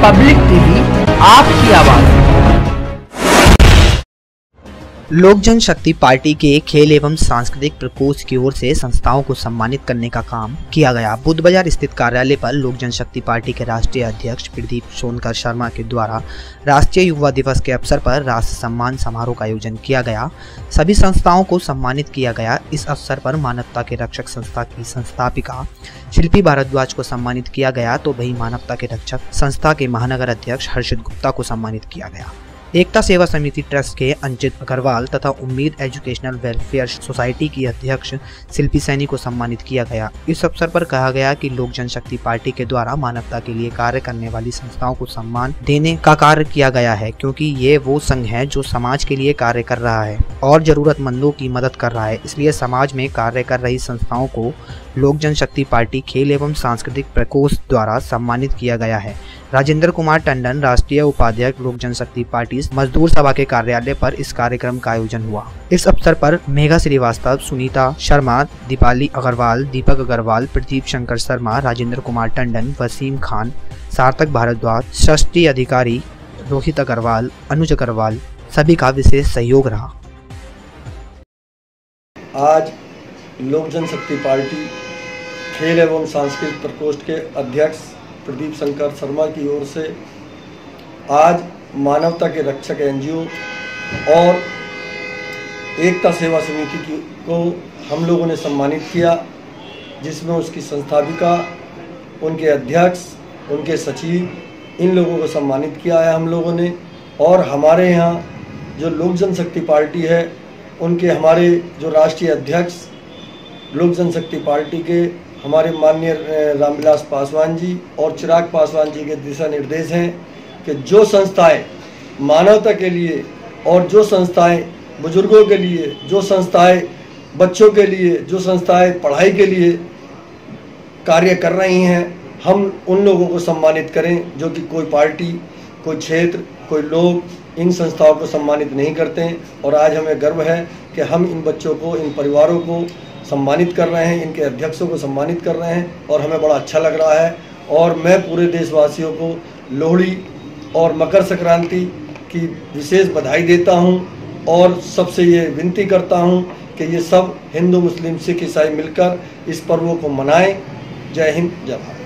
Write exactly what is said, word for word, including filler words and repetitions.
Public TV, आपकी आवाज। लोक जनशक्ति पार्टी के खेल एवं सांस्कृतिक प्रकोष्ठ की ओर से संस्थाओं को सम्मानित करने का काम किया गया। बुद्ध बाजार स्थित कार्यालय पर लोक जनशक्ति पार्टी के राष्ट्रीय अध्यक्ष प्रदीप सोनकर शर्मा के द्वारा राष्ट्रीय युवा दिवस के अवसर पर राष्ट्र सम्मान समारोह का आयोजन किया गया। सभी संस्थाओं को सम्मानित किया गया। इस अवसर पर मानवता के रक्षक संस्था की संस्थापिका शिल्पी भारद्वाज को सम्मानित किया गया, तो वही मानवता के रक्षक संस्था के महानगर अध्यक्ष हर्षित गुप्ता को सम्मानित किया गया। एकता सेवा समिति ट्रस्ट के अंकित अग्रवाल तथा उम्मीद एजुकेशनल वेलफेयर सोसाइटी की अध्यक्ष शिल्पी सैनी को सम्मानित किया गया। इस अवसर पर कहा गया कि लोक जनशक्ति पार्टी के द्वारा मानवता के लिए कार्य करने वाली संस्थाओं को सम्मान देने का कार्य किया गया है, क्योंकि ये वो संघ है जो समाज के लिए कार्य कर रहा है और जरूरतमंदों की मदद कर रहा है। इसलिए समाज में कार्य कर रही संस्थाओं को लोक जनशक्ति पार्टी खेल एवं सांस्कृतिक प्रकोष्ठ द्वारा सम्मानित किया गया है। राजेंद्र कुमार टंडन, राष्ट्रीय उपाध्यक्ष लोक जनशक्ति पार्टी मजदूर सभा के कार्यालय पर इस कार्यक्रम का आयोजन हुआ। इस अवसर पर मेघा श्रीवास्तव, सुनीता शर्मा, दीपाली अग्रवाल, दीपक अग्रवाल, प्रदीप शंकर शर्मा, राजेंद्र कुमार टंडन, वसीम खान, सार्थक भारद्वाज, षष्ठी अधिकारी रोहित अग्रवाल, अनुज अग्रवाल सभी का विशेष सहयोग रहा। आज लोक जनशक्ति पार्टी खेल एवं सांस्कृतिक प्रकोष्ठ के अध्यक्ष प्रदीप शंकर शर्मा की ओर से आज मानवता के रक्षक एनजीओ और एकता सेवा समिति की को हम लोगों ने सम्मानित किया, जिसमें उसकी संस्थापिका, उनके अध्यक्ष, उनके सचिव, इन लोगों को सम्मानित किया है हम लोगों ने। और हमारे यहाँ जो लोक जनशक्ति पार्टी है, उनके हमारे जो राष्ट्रीय अध्यक्ष लोक जनशक्ति पार्टी के हमारे माननीय रामविलास पासवान जी और चिराग पासवान जी के दिशा निर्देश हैं कि जो संस्थाएं मानवता के लिए और जो संस्थाएं बुजुर्गों के लिए, जो संस्थाएं बच्चों के लिए, जो संस्थाएं पढ़ाई के लिए कार्य कर रही हैं, हम उन लोगों को सम्मानित करें। जो कि कोई पार्टी, कोई क्षेत्र, कोई लोग इन संस्थाओं को सम्मानित नहीं करते हैं। और आज हमें गर्व है कि हम इन बच्चों को, इन परिवारों को सम्मानित कर रहे हैं, इनके अध्यक्षों को सम्मानित कर रहे हैं और हमें बड़ा अच्छा लग रहा है। और मैं पूरे देशवासियों को लोहड़ी और मकर संक्रांति की विशेष बधाई देता हूं और सबसे ये विनती करता हूं कि ये सब हिंदू, मुस्लिम, सिख, ईसाई मिलकर इस पर्वों को मनाएं। जय हिंद, जय भारत।